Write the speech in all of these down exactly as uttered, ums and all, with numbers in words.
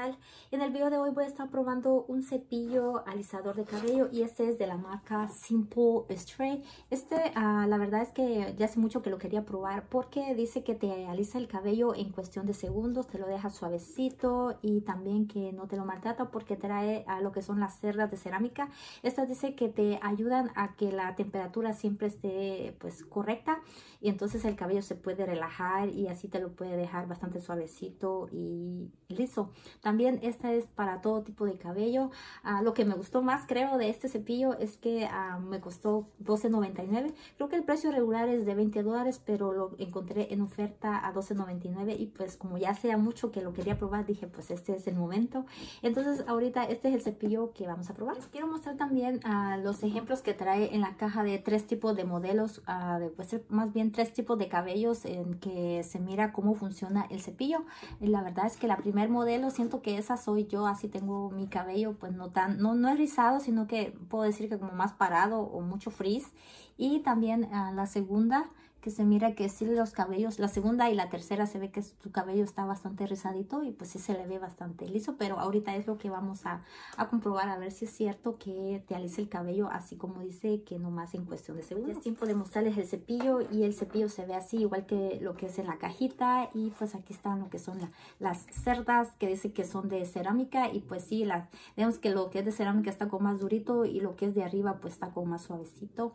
tal? En el video de hoy voy a estar probando un cepillo alisador de cabello y este es de la marca Simple Stray. Este uh, la verdad es que ya hace mucho que lo quería probar porque dice que te alisa el cabello en cuestión de segundos, te lo deja suavecito y también que no te lo maltrata porque trae a lo que son las cerdas de cerámica. Estas dice que te ayudan a que la temperatura siempre esté pues correcta y entonces el cabello se puede relajar y así te lo puede dejar bastante suavecito y liso. También esta es para todo tipo de cabello. Uh, lo que me gustó más creo de este cepillo es que uh, me costó doce noventa y nueve. Creo que el precio regular es de veinte dólares, pero lo encontré en oferta a doce noventa y nueve y pues como ya sea mucho que lo quería probar, dije pues este es el momento. Entonces ahorita este es el cepillo que vamos a probar. Les quiero mostrar también uh, los ejemplos que trae en la caja de tres tipos de modelos, uh, de, pues más bien tres tipos de cabellos en que se mira cómo funciona el cepillo. Y la verdad es que la primer modelo siento que esa soy yo, así tengo mi cabello pues no tan, no, no es rizado, sino que puedo decir que como más parado o mucho frizz. Y también uh, la segunda, que se mira que sí los cabellos, la segunda y la tercera se ve que su cabello está bastante rizadito y pues sí se le ve bastante liso, pero ahorita es lo que vamos a, a comprobar a ver si es cierto que te alisa el cabello así como dice, que nomás en cuestión de segundos. Es tiempo de mostrarles el cepillo y el cepillo se ve así igual que lo que es en la cajita y pues aquí están lo que son la, las cerdas que dice que son de cerámica y pues sí, las, vemos que lo que es de cerámica está como más durito y lo que es de arriba pues está como más suavecito.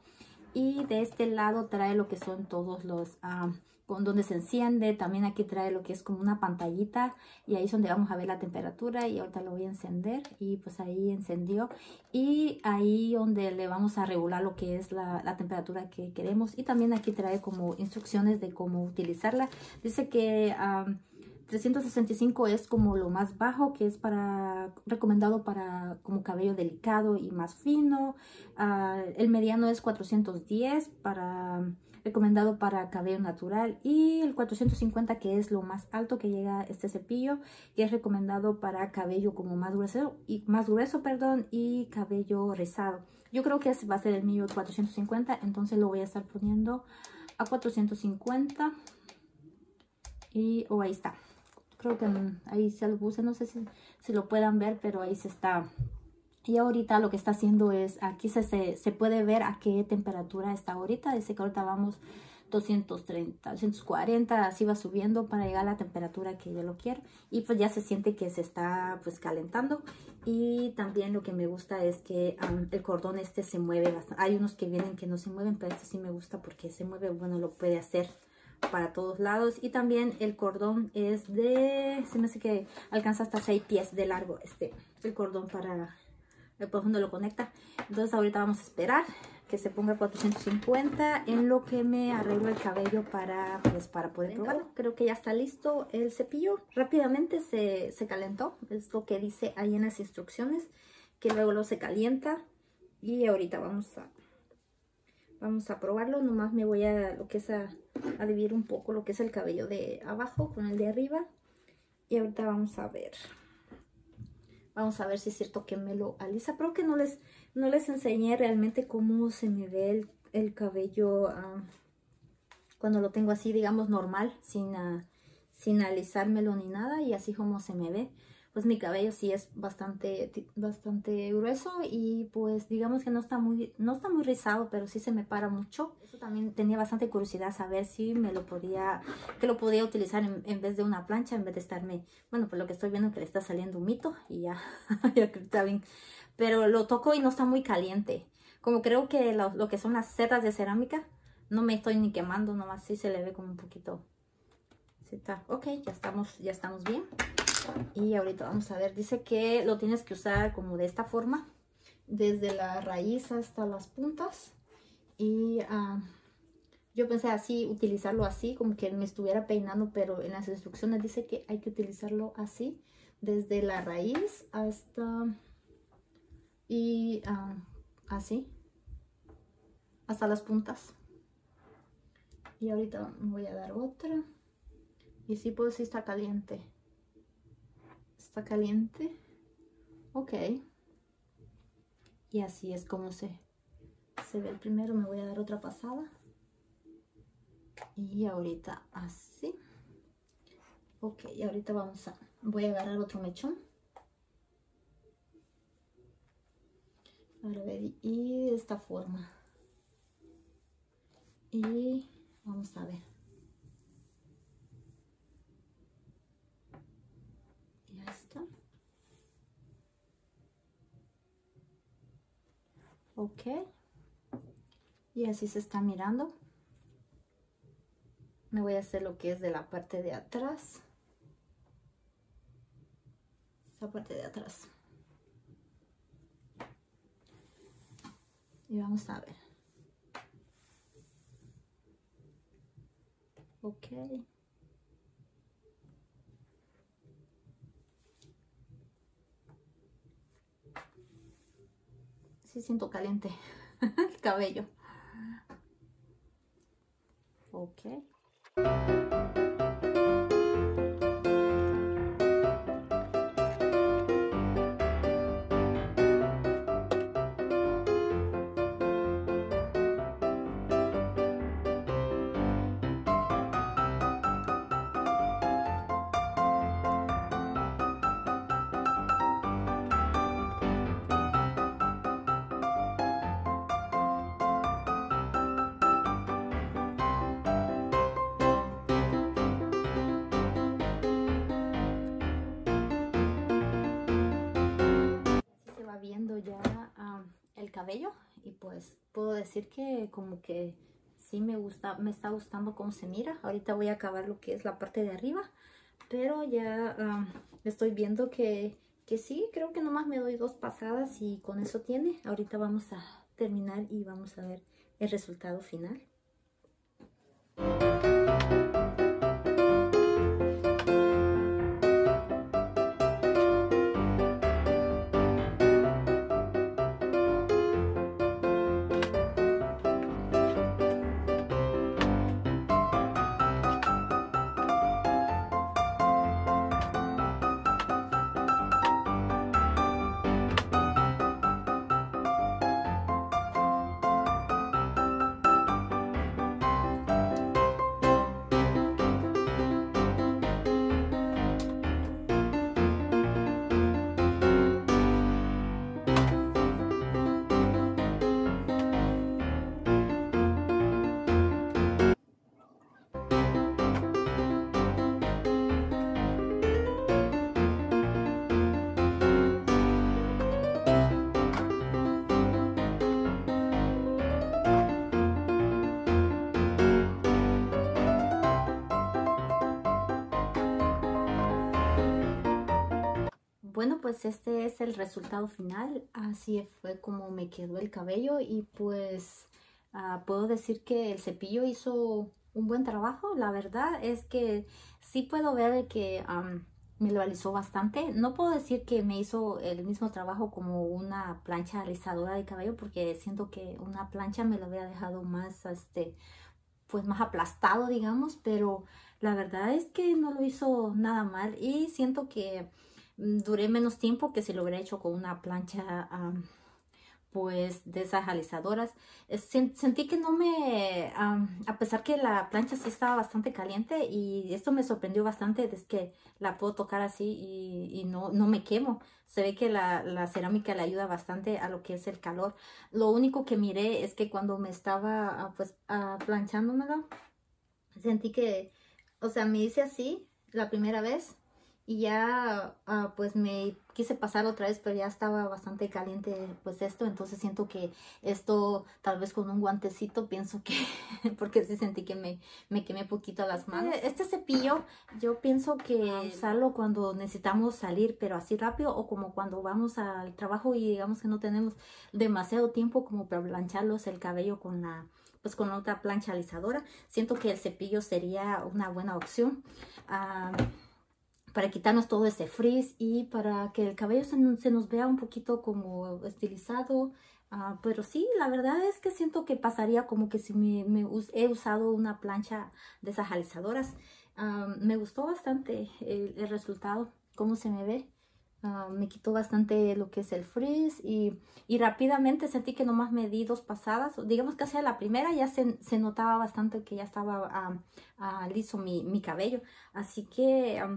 Y de este lado trae lo que son todos los, um, con donde se enciende. También aquí trae lo que es como una pantallita. Y ahí es donde vamos a ver la temperatura. Y ahorita lo voy a encender. Y pues ahí encendió. Y ahí donde le vamos a regular lo que es la, la temperatura que queremos. Y también aquí trae como instrucciones de cómo utilizarla. Dice que Um, trescientos sesenta y cinco es como lo más bajo, que es para recomendado para como cabello delicado y más fino. Uh, el mediano es cuatrocientos diez, para recomendado para cabello natural, y el cuatrocientos cincuenta que es lo más alto que llega este cepillo, que es recomendado para cabello como más grueso y más grueso, perdón, y cabello rizado. Yo creo que ese va a ser el mío cuatrocientos cincuenta, entonces lo voy a estar poniendo a cuatrocientos cincuenta y oh, ahí está. Creo que ahí se lo puse, no sé si, si lo puedan ver, pero ahí se está. Y ahorita lo que está haciendo es, aquí se, se, se puede ver a qué temperatura está ahorita. Dice que ahorita vamos doscientos treinta, doscientos cuarenta, así va subiendo para llegar a la temperatura que yo lo quiero. Y pues ya se siente que se está pues calentando. Y también lo que me gusta es que um, el cordón este se mueve bastante. Hay unos que vienen que no se mueven, pero este sí me gusta porque se mueve, bueno, lo puede hacer para todos lados. Y también el cordón es de, se me hace que alcanza hasta seis pies de largo este el cordón para el por donde lo conecta. Entonces ahorita vamos a esperar que se ponga cuatrocientos cincuenta en lo que me arreglo el cabello para pues para poder probarlo. Creo que ya está listo el cepillo. Rápidamente se, se calentó, es lo que dice ahí en las instrucciones, que luego lo se calienta. Y ahorita vamos a Vamos a probarlo. Nomás me voy a lo que es a, a dividir un poco lo que es el cabello de abajo con el de arriba. Y ahorita vamos a ver. Vamos a ver si es cierto que me lo alisa. Pero que no les, no les enseñé realmente cómo se me ve el, el cabello uh, cuando lo tengo así, digamos, normal, sin, uh, sin alisármelo ni nada. Y así como se me ve. Pues mi cabello sí es bastante, bastante grueso y pues digamos que no está muy, no está muy rizado, pero sí se me para mucho. Eso también tenía bastante curiosidad saber si me lo podía, que lo podía utilizar en, en vez de una plancha, en vez de estarme, bueno, pues lo que estoy viendo que le está saliendo un mito y ya, ya que está bien. Pero lo toco y no está muy caliente. Como creo que lo, lo que son las cerdas de cerámica, no me estoy ni quemando, nomás sí se le ve como un poquito. Sí está, ok, ya estamos, ya estamos bien. Y ahorita vamos a ver, dice que lo tienes que usar como de esta forma, desde la raíz hasta las puntas. Y uh, yo pensé así, utilizarlo así, como que me estuviera peinando, pero en las instrucciones dice que hay que utilizarlo así, desde la raíz hasta, y uh, así, hasta las puntas. Y ahorita me voy a dar otra. Y sí, pues sí está caliente. Está caliente. Ok. Y así es como se, se ve el primero. Me voy a dar otra pasada. Y ahorita así. Ok, y ahorita vamos a... Voy a agarrar otro mechón. Ahora ver, y de esta forma. Y vamos a ver. Ya está. Ok. Y así se está mirando. Me voy a hacer lo que es de la parte de atrás. Esta parte de atrás. Y vamos a ver. Ok. Sí siento caliente el cabello. Ok. Viendo ya um, el cabello y pues puedo decir que como que sí me gusta, me está gustando cómo se mira. Ahorita voy a acabar lo que es la parte de arriba, pero ya um, estoy viendo que, que sí, creo que nomás me doy dos pasadas y con eso tiene. Ahorita vamos a terminar y vamos a ver el resultado final. Bueno, pues este es el resultado final. Así fue como me quedó el cabello y pues uh, puedo decir que el cepillo hizo un buen trabajo. La verdad es que sí puedo ver que um, me lo alisó bastante. No puedo decir que me hizo el mismo trabajo como una plancha alisadora de cabello porque siento que una plancha me lo hubiera dejado más, este, pues más aplastado, digamos, pero la verdad es que no lo hizo nada mal y siento que duré menos tiempo que si lo hubiera hecho con una plancha um, pues de esas alisadoras. Sentí que no me, um, a pesar que la plancha sí estaba bastante caliente y esto me sorprendió bastante, es que la puedo tocar así y, y no, no me quemo. Se ve que la, la cerámica le ayuda bastante a lo que es el calor. Lo único que miré es que cuando me estaba uh, pues uh, planchándomelo, sentí que, o sea, me hice así la primera vez y ya uh, pues me quise pasar otra vez, pero ya estaba bastante caliente pues esto, entonces siento que esto tal vez con un guantecito pienso que, porque sí sentí que me, me quemé poquito las manos. Este, este cepillo yo pienso que usarlo cuando necesitamos salir pero así rápido o como cuando vamos al trabajo y digamos que no tenemos demasiado tiempo como para plancharlos el cabello con la pues con otra plancha alisadora. Siento que el cepillo sería una buena opción uh, para quitarnos todo ese frizz y para que el cabello se, se nos vea un poquito como estilizado. Uh, pero sí, la verdad es que siento que pasaría como que si me, me he usado una plancha de esas alisadoras. Uh, me gustó bastante el, el resultado, cómo se me ve. Uh, me quitó bastante lo que es el frizz y, y rápidamente sentí que nomás me di dos pasadas, digamos que hacia la primera ya se, se notaba bastante que ya estaba uh, uh, liso mi, mi cabello, así que um,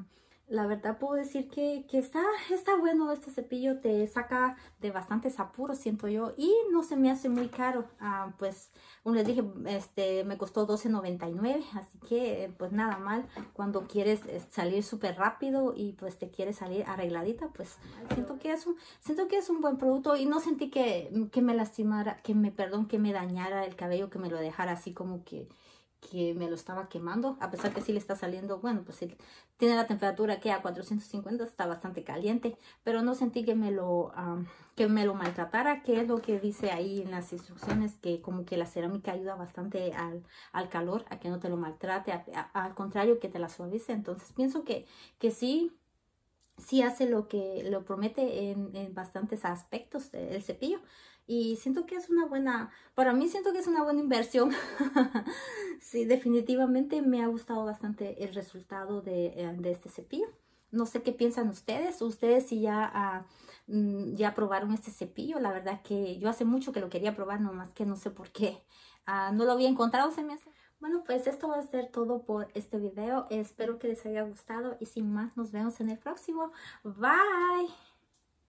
La verdad puedo decir que, que está, está bueno este cepillo, te saca de bastantes apuros, siento yo, y no se me hace muy caro. Ah, pues, como les dije, este, me costó doce noventa y nueve, así que pues nada mal. Cuando quieres eh, salir súper rápido y pues te quieres salir arregladita, pues siento que es un, siento que es un buen producto y no sentí que, que me lastimara, que me, perdón, que me dañara el cabello, que me lo dejara así como que que me lo estaba quemando, a pesar que sí le está saliendo, bueno, pues sí, tiene la temperatura que a cuatrocientos cincuenta, está bastante caliente, pero no sentí que me lo um, que me lo maltratara, que es lo que dice ahí en las instrucciones, que como que la cerámica ayuda bastante al, al calor, a que no te lo maltrate, a, a, al contrario, que te la suavice. Entonces pienso que, que sí, sí hace lo que lo promete en, en bastantes aspectos el cepillo. Y siento que es una buena, para mí siento que es una buena inversión. Sí, definitivamente me ha gustado bastante el resultado de, de este cepillo. No sé qué piensan ustedes. Ustedes si ya, uh, ya probaron este cepillo. La verdad que yo hace mucho que lo quería probar, nomás que no sé por qué. Uh, no lo había encontrado, se me hace. Bueno, pues esto va a ser todo por este video. Espero que les haya gustado y sin más nos vemos en el próximo. Bye.